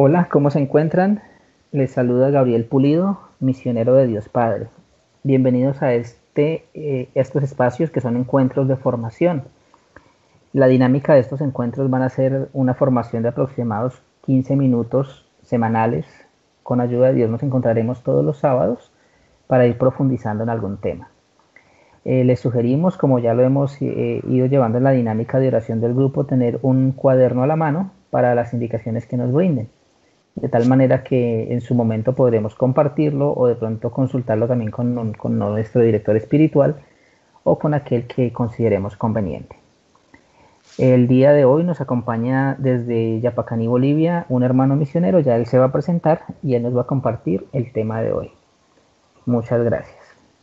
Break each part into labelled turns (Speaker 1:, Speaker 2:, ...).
Speaker 1: Hola, ¿cómo se encuentran? Les saluda Gabriel Pulido, misionero de Dios Padre. Bienvenidos a estos espacios que son encuentros de formación. La dinámica de estos encuentros van a ser una formación de aproximados 15 minutos semanales. Con ayuda de Dios nos encontraremos todos los sábados para ir profundizando en algún tema. Les sugerimos, como ya lo hemos ido llevando en la dinámica de oración del grupo, tener un cuaderno a la mano para las indicaciones que nos brinden, de tal manera que en su momento podremos compartirlo o de pronto consultarlo también con nuestro director espiritual o con aquel que consideremos conveniente. El día de hoy nos acompaña desde Yapacaní, Bolivia, un hermano misionero. Ya él se va a presentar y él nos va a compartir el tema de hoy. Muchas gracias.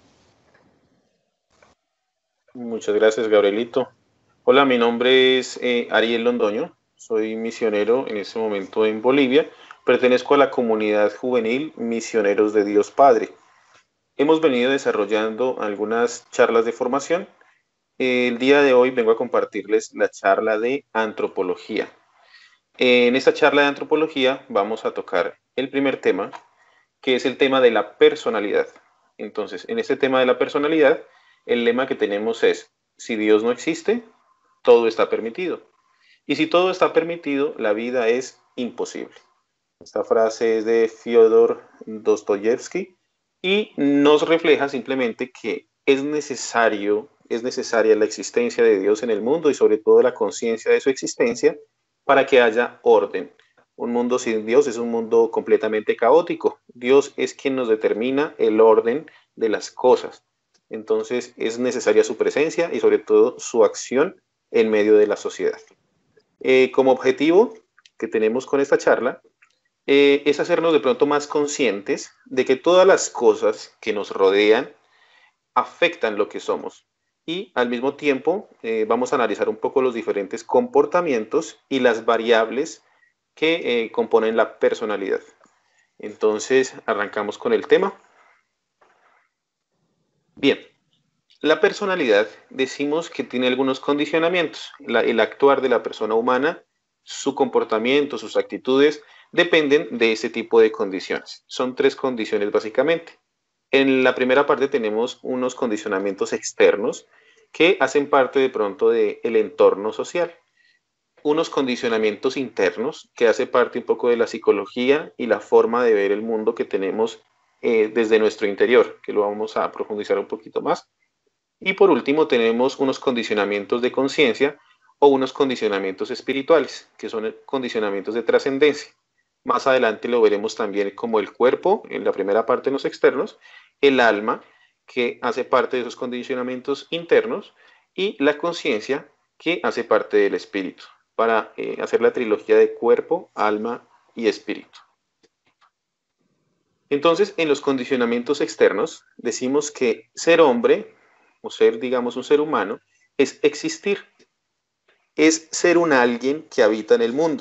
Speaker 2: Muchas gracias, Gabrielito. Hola, mi nombre es Ariel Londoño. Soy misionero en este momento en Bolivia. Pertenezco a la comunidad juvenil Misioneros de Dios Padre. Hemos venido desarrollando algunas charlas de formación. El día de hoy vengo a compartirles la charla de antropología. En esta charla de antropología vamos a tocar el primer tema, que es el tema de la personalidad. Entonces, en este tema de la personalidad, el lema que tenemos es: si Dios no existe, todo está permitido. Y si todo está permitido, la vida es imposible. Esta frase es de Fyodor Dostoyevsky y nos refleja simplemente que es necesaria la existencia de Dios en el mundo y sobre todo la conciencia de su existencia para que haya orden. Un mundo sin Dios es un mundo completamente caótico. Dios es quien nos determina el orden de las cosas. Entonces es necesaria su presencia y sobre todo su acción en medio de la sociedad. Como objetivo que tenemos con esta charla es hacernos de pronto más conscientes de que todas las cosas que nos rodean afectan lo que somos. Y al mismo tiempo vamos a analizar un poco los diferentes comportamientos y las variables que componen la personalidad. Entonces, arrancamos con el tema. Bien, la personalidad decimos que tiene algunos condicionamientos. El actuar de la persona humana, su comportamiento, sus actitudes, dependen de ese tipo de condiciones. Son tres condiciones básicamente. En la primera parte tenemos unos condicionamientos externos que hacen parte de pronto del entorno social. Unos condicionamientos internos que hace parte un poco de la psicología y la forma de ver el mundo que tenemos desde nuestro interior, que lo vamos a profundizar un poquito más. Y por último tenemos unos condicionamientos de conciencia o unos condicionamientos espirituales, que son condicionamientos de trascendencia. Más adelante lo veremos también como el cuerpo, en la primera parte en los externos, el alma, que hace parte de esos condicionamientos internos, y la conciencia, que hace parte del espíritu, para hacer la trilogía de cuerpo, alma y espíritu. Entonces, en los condicionamientos externos, decimos que ser hombre, o ser, digamos, un ser humano, es existir, es ser un alguien que habita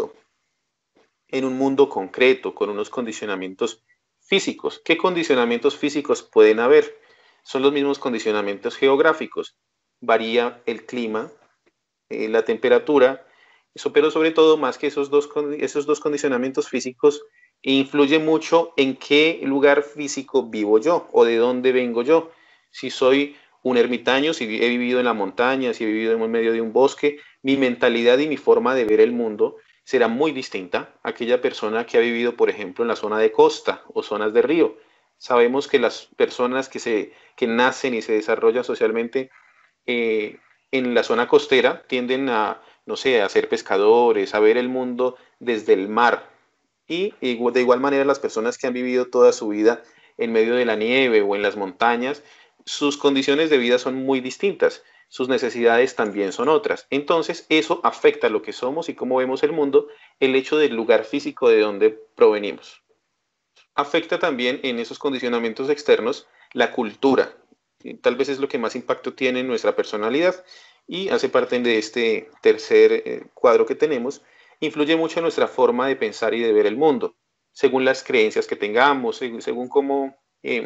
Speaker 2: en un mundo concreto, con unos condicionamientos físicos. ¿Qué condicionamientos físicos pueden haber? Son los mismos condicionamientos geográficos. Varía el clima, la temperatura, eso, pero sobre todo, más que esos dos condicionamientos físicos, influye mucho en qué lugar físico vivo yo o de dónde vengo yo. Si soy un ermitaño, si he vivido en la montaña, si he vivido en medio de un bosque, mi mentalidad y mi forma de ver el mundo será muy distinta a aquella persona que ha vivido, por ejemplo, en la zona de costa o zonas de río. Sabemos que las personas que nacen y se desarrollan socialmente eh, en la zona costera tienden a, no sé, a ser pescadores, a ver el mundo desde el mar. Y de igual manera las personas que han vivido toda su vida en medio de la nieve o en las montañas, sus condiciones de vida son muy distintas, sus necesidades también son otras. Entonces eso afecta lo que somos y cómo vemos el mundo, el hecho del lugar físico de donde provenimos. Afecta también en esos condicionamientos externos la cultura. Tal vez es lo que más impacto tiene en nuestra personalidad y hace parte de este tercer cuadro que tenemos. Influye mucho en nuestra forma de pensar y de ver el mundo, según las creencias que tengamos, según cómo,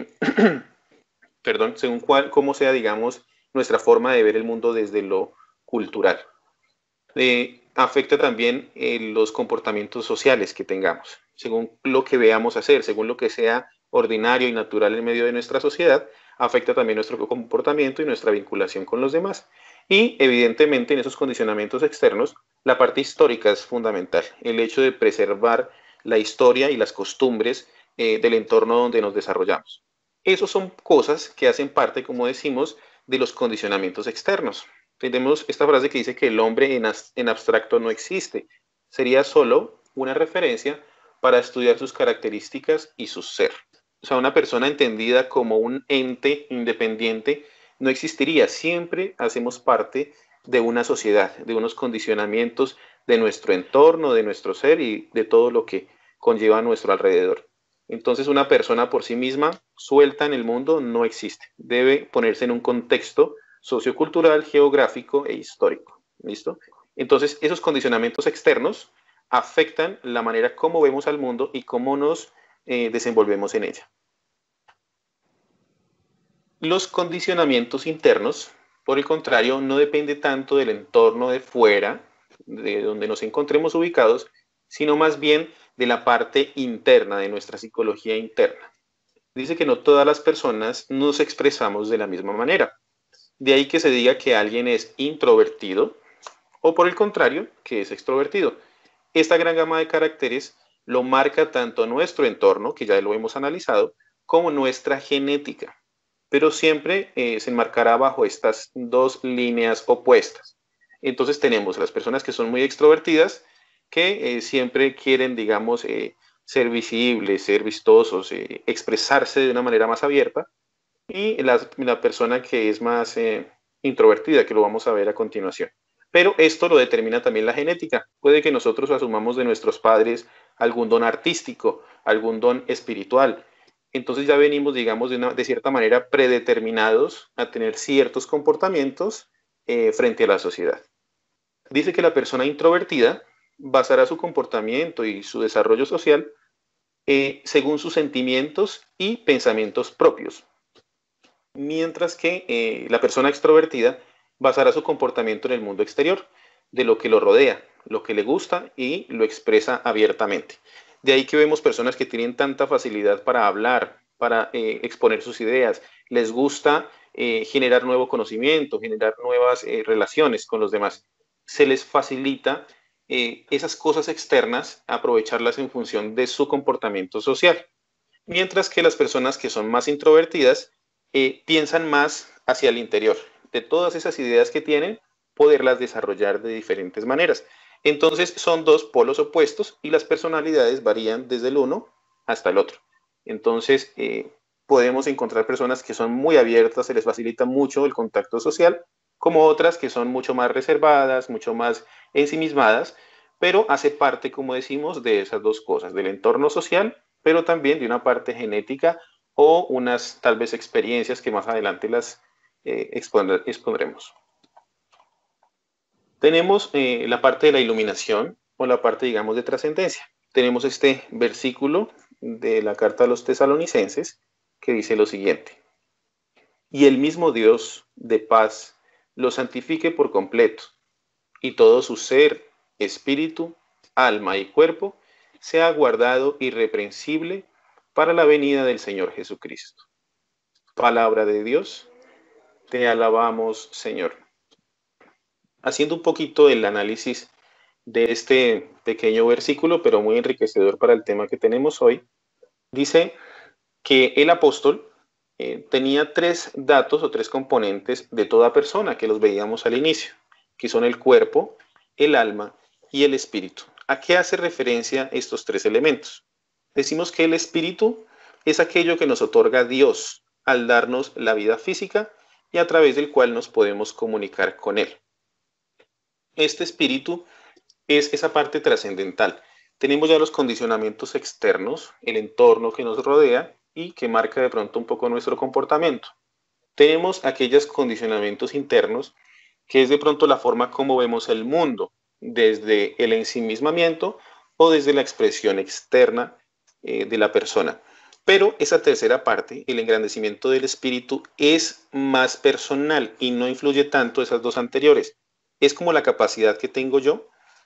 Speaker 2: perdón, según cómo sea, digamos, nuestra forma de ver el mundo desde lo cultural. afecta también los comportamientos sociales que tengamos, según lo que veamos hacer, según lo que sea ordinario y natural en medio de nuestra sociedad, afecta también nuestro comportamiento y nuestra vinculación con los demás. Y evidentemente en esos condicionamientos externos, la parte histórica es fundamental, el hecho de preservar la historia y las costumbres del entorno donde nos desarrollamos. Esas son cosas que hacen parte, como decimos, de los condicionamientos externos. Tenemos esta frase que dice que el hombre en abstracto no existe. Sería solo una referencia para estudiar sus características y su ser. O sea, una persona entendida como un ente independiente no existiría. Siempre hacemos parte de una sociedad, de unos condicionamientos de nuestro entorno, de nuestro ser y de todo lo que conlleva a nuestro alrededor. Entonces, una persona por sí misma, suelta en el mundo, no existe. Debe ponerse en un contexto sociocultural, geográfico e histórico. ¿Listo? Entonces, esos condicionamientos externos afectan la manera como vemos al mundo y cómo nos desenvolvemos en ella. Los condicionamientos internos, por el contrario, no depende tanto del entorno de fuera, de donde nos encontremos ubicados, sino más bien de la parte interna, de nuestra psicología interna. Dice que no todas las personas nos expresamos de la misma manera. De ahí que se diga que alguien es introvertido o por el contrario, que es extrovertido. Esta gran gama de caracteres lo marca tanto nuestro entorno, que ya lo hemos analizado, como nuestra genética. Pero siempre se enmarcará bajo estas dos líneas opuestas. Entonces tenemos las personas que son muy extrovertidas, que siempre quieren, digamos, ser visibles, ser vistosos, expresarse de una manera más abierta, y la persona que es más introvertida, que lo vamos a ver a continuación. Pero esto lo determina también la genética. Puede que nosotros asumamos de nuestros padres algún don artístico, algún don espiritual. Entonces ya venimos, digamos, de cierta manera predeterminados a tener ciertos comportamientos frente a la sociedad. Dice que la persona introvertida basará su comportamiento y su desarrollo social según sus sentimientos y pensamientos propios, mientras que la persona extrovertida basará su comportamiento en el mundo exterior, de lo que lo rodea, lo que le gusta y lo expresa abiertamente. De ahí que vemos personas que tienen tanta facilidad para hablar, para exponer sus ideas, les gusta generar nuevo conocimiento, generar nuevas relaciones con los demás. Se les facilita esas cosas externas, aprovecharlas en función de su comportamiento social. Mientras que las personas que son más introvertidas piensan más hacia el interior. De todas esas ideas que tienen, poderlas desarrollar de diferentes maneras. Entonces son dos polos opuestos y las personalidades varían desde el uno hasta el otro. Entonces podemos encontrar personas que son muy abiertas, se les facilita mucho el contacto social, como otras que son mucho más reservadas, mucho más ensimismadas, pero hace parte, como decimos, de esas dos cosas, del entorno social, pero también de una parte genética o unas tal vez experiencias que más adelante las expondremos. Tenemos la parte de la iluminación o la parte, digamos, de trascendencia. Tenemos este versículo de la carta a los tesalonicenses que dice lo siguiente: y el mismo Dios de paz lo santifique por completo, y todo su ser, espíritu, alma y cuerpo sea guardado irreprensible para la venida del Señor Jesucristo. Palabra de Dios, te alabamos, Señor. Haciendo un poquito el análisis de este pequeño versículo, pero muy enriquecedor para el tema que tenemos hoy, dice que el apóstol tenía tres datos o tres componentes de toda persona que los veíamos al inicio, que son el cuerpo, el alma y el espíritu. ¿A qué hace referencia estos tres elementos? Decimos que el espíritu es aquello que nos otorga Dios al darnos la vida física y a través del cual nos podemos comunicar con Él. Este espíritu es esa parte trascendental. Tenemos ya los condicionamientos externos, el entorno que nos rodea y que marca de pronto un poco nuestro comportamiento. Tenemos aquellos condicionamientos internos, que es de pronto la forma como vemos el mundo, desde el ensimismamiento o desde la expresión externa de la persona. Pero esa tercera parte, el engrandecimiento del espíritu, es más personal y no influye tanto esas dos anteriores. Es como la capacidad que tengo yo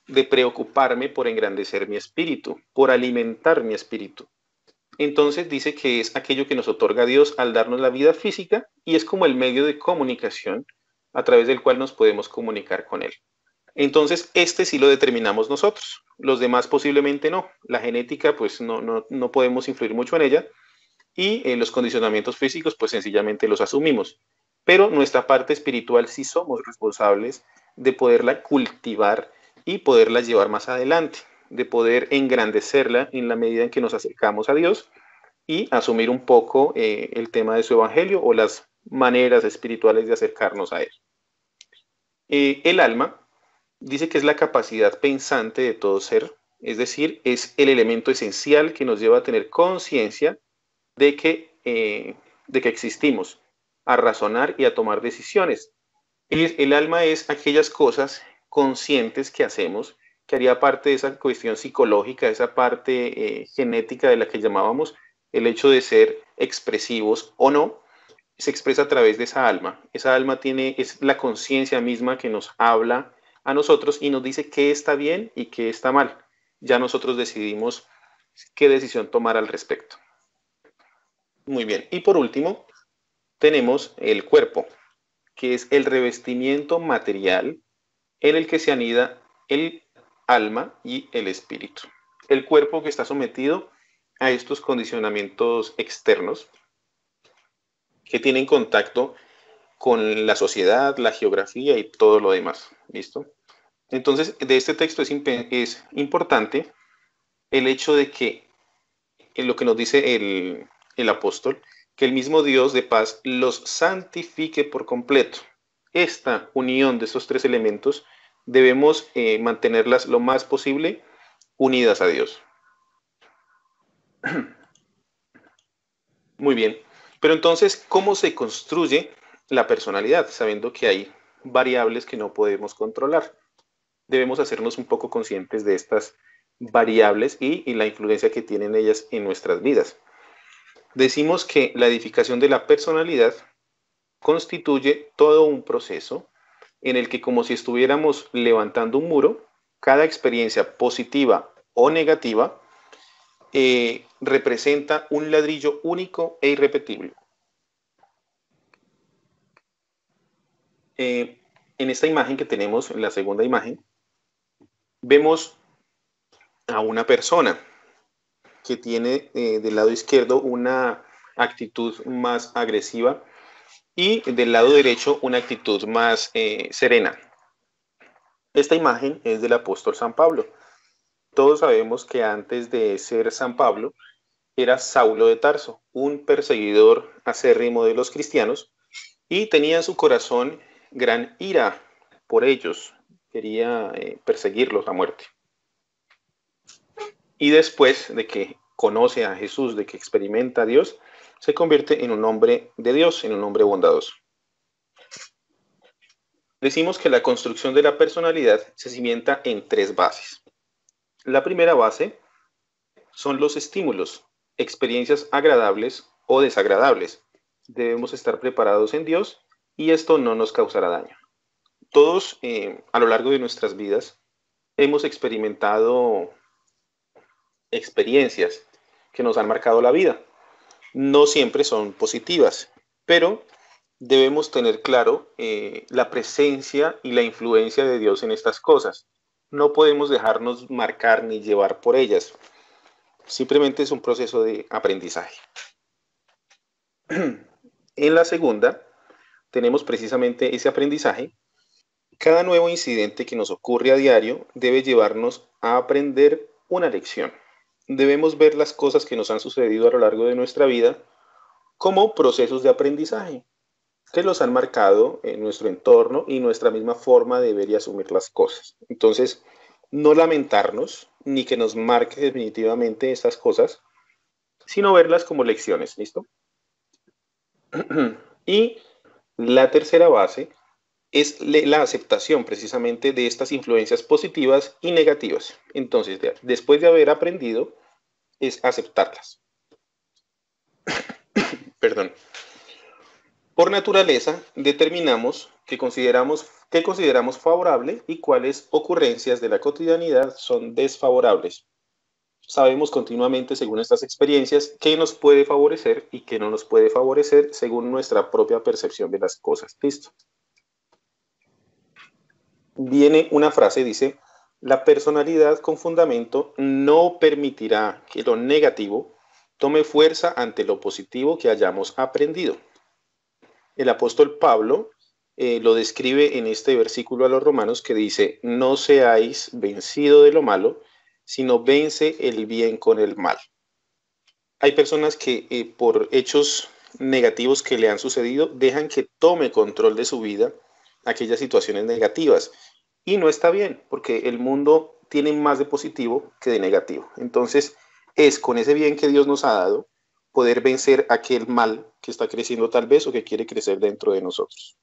Speaker 2: de preocuparme por engrandecer mi espíritu, por alimentar mi espíritu. Entonces dice que es aquello que nos otorga Dios al darnos la vida física y es como el medio de comunicación a través del cual nos podemos comunicar con Él. Entonces, este sí lo determinamos nosotros. Los demás posiblemente no. La genética, pues no podemos influir mucho en ella y los condicionamientos físicos, pues sencillamente los asumimos. Pero nuestra parte espiritual sí somos responsables de poderla cultivar y poderla llevar más adelante, de poder engrandecerla en la medida en que nos acercamos a Dios y asumir un poco el tema de su evangelio o las maneras espirituales de acercarnos a Él. El alma dice que es la capacidad pensante de todo ser, es decir, es el elemento esencial que nos lleva a tener conciencia de que existimos, a razonar y a tomar decisiones. El alma es aquellas cosas conscientes que hacemos, que haría parte de esa cuestión psicológica, esa parte genética de la que llamábamos el hecho de ser expresivos o no, se expresa a través de esa alma. Esa alma es la conciencia misma que nos habla a nosotros y nos dice qué está bien y qué está mal. Ya nosotros decidimos qué decisión tomar al respecto. Muy bien. Y por último, tenemos el cuerpo, que es el revestimiento material en el que se anida el alma y el espíritu. El cuerpo que está sometido a estos condicionamientos externos que tienen contacto con la sociedad, la geografía y todo lo demás. ¿Listo? Entonces, de este texto es importante el hecho de que, en lo que nos dice el apóstol, que el mismo Dios de paz los santifique por completo. Esta unión de estos tres elementos debemos mantenerlas lo más posible unidas a Dios. Muy bien. Pero entonces, ¿cómo se construye la personalidad? Sabiendo que hay variables que no podemos controlar. Debemos hacernos un poco conscientes de estas variables y la influencia que tienen ellas en nuestras vidas. Decimos que la edificación de la personalidad constituye todo un proceso en el que, como si estuviéramos levantando un muro, cada experiencia positiva o negativa representa un ladrillo único e irrepetible. En esta imagen que tenemos, en la segunda imagen, vemos a una persona que tiene del lado izquierdo una actitud más agresiva y del lado derecho una actitud más serena. Esta imagen es del apóstol San Pablo. Todos sabemos que antes de ser San Pablo era Saulo de Tarso, un perseguidor acérrimo de los cristianos y tenía en su corazón gran ira por ellos. Quería perseguirlos a muerte. Y después de que conoce a Jesús, de que experimenta a Dios, se convierte en un hombre de Dios, en un hombre bondadoso. Decimos que la construcción de la personalidad se cimienta en tres bases. La primera base son los estímulos, experiencias agradables o desagradables. Debemos estar preparados en Dios y esto no nos causará daño. Todos a lo largo de nuestras vidas hemos experimentado experiencias que nos han marcado la vida. No siempre son positivas, pero debemos tener claro la presencia y la influencia de Dios en estas cosas. No podemos dejarnos marcar ni llevar por ellas. Simplemente es un proceso de aprendizaje. En la segunda, tenemos precisamente ese aprendizaje. Cada nuevo incidente que nos ocurre a diario debe llevarnos a aprender una lección. Debemos ver las cosas que nos han sucedido a lo largo de nuestra vida como procesos de aprendizaje que los han marcado en nuestro entorno y nuestra misma forma de ver y asumir las cosas. Entonces, no lamentarnos ni que nos marque definitivamente estas cosas, sino verlas como lecciones, ¿listo? Y la tercera base es la aceptación precisamente de estas influencias positivas y negativas. Entonces, después de haber aprendido, es aceptarlas. Perdón. Por naturaleza, determinamos qué consideramos favorable y cuáles ocurrencias de la cotidianidad son desfavorables. Sabemos continuamente, según estas experiencias, qué nos puede favorecer y qué no nos puede favorecer según nuestra propia percepción de las cosas. Listo. Viene una frase, dice, la personalidad con fundamento no permitirá que lo negativo tome fuerza ante lo positivo que hayamos aprendido. El apóstol Pablo lo describe en este versículo a los romanos que dice, no seáis vencido de lo malo, sino vence el bien con el mal. Hay personas que por hechos negativos que le han sucedido dejan que tome control de su vida aquellas situaciones negativas y no está bien porque el mundo tiene más de positivo que de negativo. Entonces es con ese bien que Dios nos ha dado poder vencer aquel mal que está creciendo tal vez o que quiere crecer dentro de nosotros.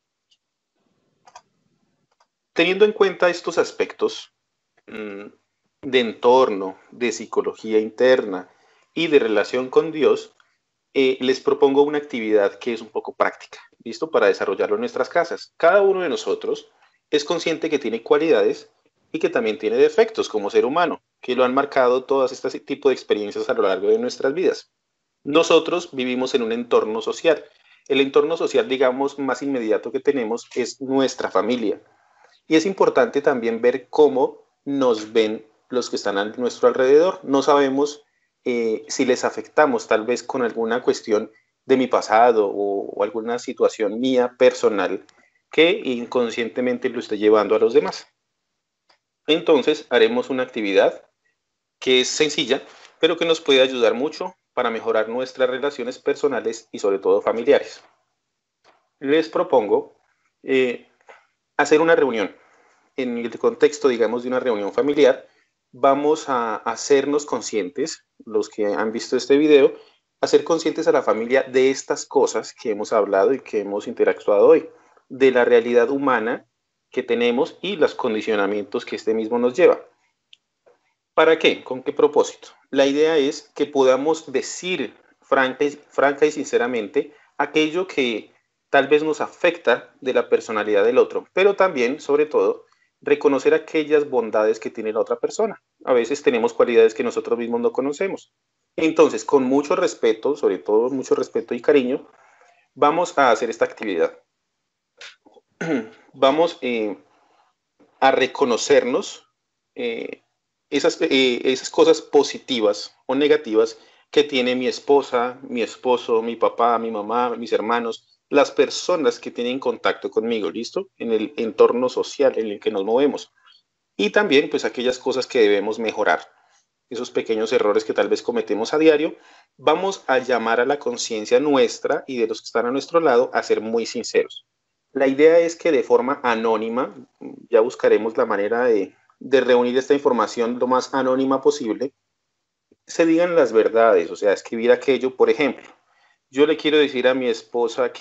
Speaker 2: Teniendo en cuenta estos aspectos de entorno, de psicología interna y de relación con Dios, les propongo una actividad que es un poco práctica, ¿listo? Para desarrollarlo en nuestras casas. Cada uno de nosotros es consciente que tiene cualidades y que también tiene defectos como ser humano, que lo han marcado todas este tipo de experiencias a lo largo de nuestras vidas. Nosotros vivimos en un entorno social. El entorno social, digamos, más inmediato que tenemos es nuestra familia. Y es importante también ver cómo nos ven los que están a nuestro alrededor. No sabemos si les afectamos tal vez con alguna cuestión de mi pasado o alguna situación mía personal que inconscientemente lo esté llevando a los demás. Entonces haremos una actividad que es sencilla, pero que nos puede ayudar mucho para mejorar nuestras relaciones personales y sobre todo familiares. Les propongo hacer una reunión. En el contexto, digamos, de una reunión familiar, vamos a hacernos conscientes, los que han visto este video, hacer conscientes a la familia de estas cosas que hemos hablado y que hemos interactuado hoy, de la realidad humana que tenemos y los condicionamientos que este mismo nos lleva. ¿Para qué? ¿Con qué propósito? La idea es que podamos decir franca y sinceramente aquello que tal vez nos afecta de la personalidad del otro, pero también, sobre todo, reconocer aquellas bondades que tiene la otra persona. A veces tenemos cualidades que nosotros mismos no conocemos. Entonces, con mucho respeto, sobre todo mucho respeto y cariño, vamos a hacer esta actividad. Vamos a reconocernos esas cosas positivas o negativas que tiene mi esposa, mi esposo, mi papá, mi mamá, mis hermanos, las personas que tienen contacto conmigo, ¿listo? En el entorno social en el que nos movemos. Y también, pues, aquellas cosas que debemos mejorar, esos pequeños errores que tal vez cometemos a diario, vamos a llamar a la conciencia nuestra y de los que están a nuestro lado a ser muy sinceros. La idea es que de forma anónima, ya buscaremos la manera de reunir esta información lo más anónima posible, se digan las verdades, o sea, escribir aquello, por ejemplo, yo le quiero decir a mi esposa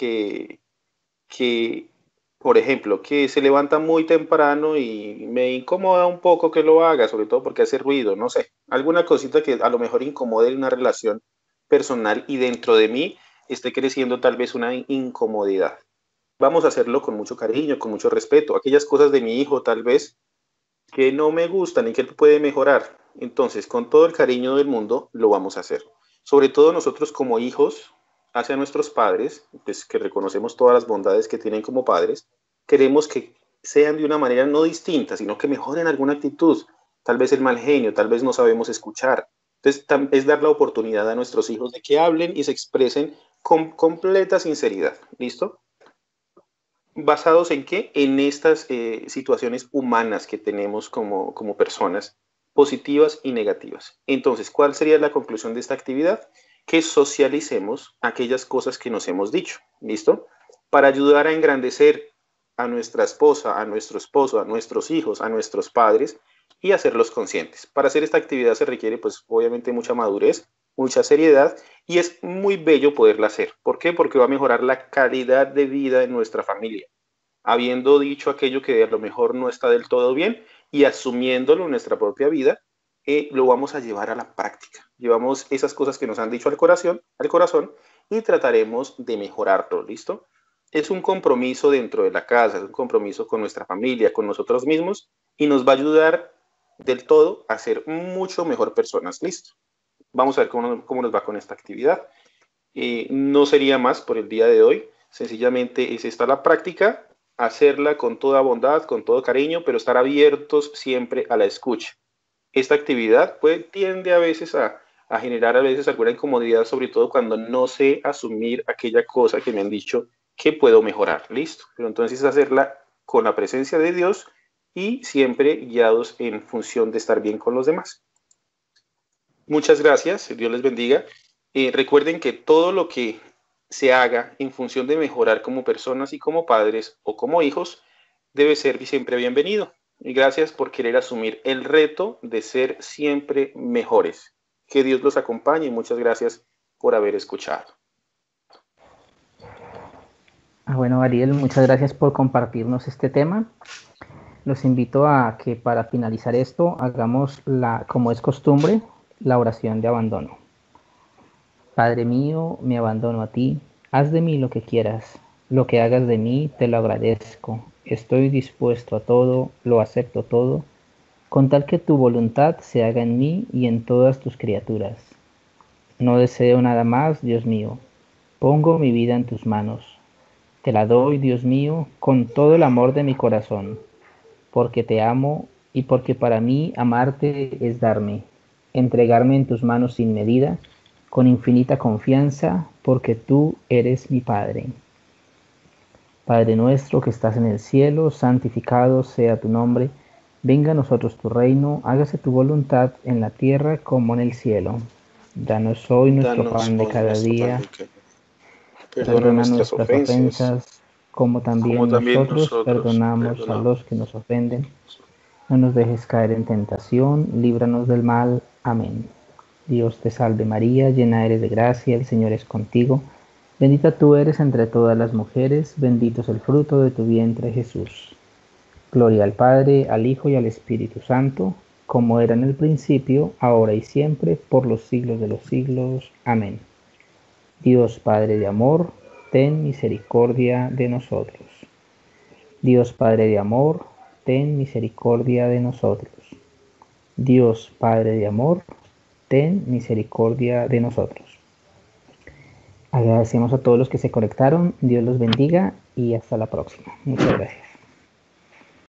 Speaker 2: que, por ejemplo, que se levanta muy temprano y me incomoda un poco que lo haga, sobre todo porque hace ruido, no sé, alguna cosita que a lo mejor incomode una relación personal y dentro de mí esté creciendo tal vez una incomodidad. Vamos a hacerlo con mucho cariño, con mucho respeto. Aquellas cosas de mi hijo tal vez que no me gustan y que él puede mejorar. Entonces, con todo el cariño del mundo, lo vamos a hacer. Sobre todo nosotros como hijos, hacia nuestros padres, pues que reconocemos todas las bondades que tienen como padres, queremos que sean de una manera no distinta, sino que mejoren alguna actitud. Tal vez el mal genio, tal vez no sabemos escuchar. Entonces, es dar la oportunidad a nuestros hijos de que hablen y se expresen con completa sinceridad. ¿Listo? ¿Basados en qué? En estas situaciones humanas que tenemos como personas, positivas y negativas. Entonces, ¿cuál sería la conclusión de esta actividad? Que socialicemos aquellas cosas que nos hemos dicho, ¿listo? Para ayudar a engrandecer a nuestra esposa, a nuestro esposo, a nuestros hijos, a nuestros padres y hacerlos conscientes. Para hacer esta actividad se requiere, pues, obviamente mucha madurez, mucha seriedad y es muy bello poderla hacer. ¿Por qué? Porque va a mejorar la calidad de vida de nuestra familia, habiendo dicho aquello que a lo mejor no está del todo bien y asumiéndolo en nuestra propia vida, lo vamos a llevar a la práctica. Llevamos esas cosas que nos han dicho al corazón y trataremos de mejorarlo, ¿listo? es un compromiso dentro de la casa, es un compromiso con nuestra familia, con nosotros mismos, y nos va a ayudar del todo a ser mucho mejor personas. Listo. Vamos a ver cómo nos va con esta actividad. No sería más por el día de hoy. Sencillamente es esta la práctica, hacerla con toda bondad, con todo cariño, pero estar abiertos siempre a la escucha. Esta actividad tiende a veces a generar a veces alguna incomodidad, sobre todo cuando no sé asumir aquella cosa que me han dicho que puedo mejorar. Listo. Pero entonces hacerla con la presencia de Dios y siempre guiados en función de estar bien con los demás. Muchas gracias, Dios les bendiga. Recuerden que todo lo que se haga en función de mejorar como personas y como padres o como hijos debe ser siempre bienvenido. Y gracias por querer asumir el reto de ser siempre mejores. Que Dios los acompañe y muchas gracias por haber escuchado.
Speaker 1: Bueno, Ariel, muchas gracias por compartirnos este tema. Los invito a que para finalizar esto hagamos, como es costumbre, la oración de abandono. Padre mío, me abandono a ti, haz de mí lo que quieras, lo que hagas de mí te lo agradezco, estoy dispuesto a todo, lo acepto todo, con tal que tu voluntad se haga en mí y en todas tus criaturas. No deseo nada más, Dios mío, pongo mi vida en tus manos, te la doy, Dios mío, con todo el amor de mi corazón, porque te amo y porque para mí amarte es darme, entregarme en tus manos sin medida, con infinita confianza, porque tú eres mi Padre. Padre nuestro que estás en el cielo, santificado sea tu nombre, venga a nosotros tu reino, hágase tu voluntad en la tierra como en el cielo. Danos hoy nuestro pan de cada día,
Speaker 2: Perdona
Speaker 1: perdona
Speaker 2: nuestras
Speaker 1: nuestras
Speaker 2: ofensas,
Speaker 1: ofensas, como
Speaker 2: como
Speaker 1: también
Speaker 2: también
Speaker 1: nosotros
Speaker 2: nosotros
Speaker 1: perdonamos a
Speaker 2: perdonamos.
Speaker 1: los que nos ofenden. No nos dejes caer en tentación, líbranos del mal. Amén. Dios te salve María, llena eres de gracia, el Señor es contigo. Bendita tú eres entre todas las mujeres, bendito es el fruto de tu vientre Jesús. Gloria al Padre, al Hijo y al Espíritu Santo, como era en el principio, ahora y siempre, por los siglos de los siglos. Amén. Dios Padre de amor, ten misericordia de nosotros. Dios Padre de amor, ten misericordia de nosotros. Dios Padre de amor, ten misericordia de nosotros. Agradecemos a todos los que se conectaron, Dios los bendiga y hasta la próxima. Muchas gracias.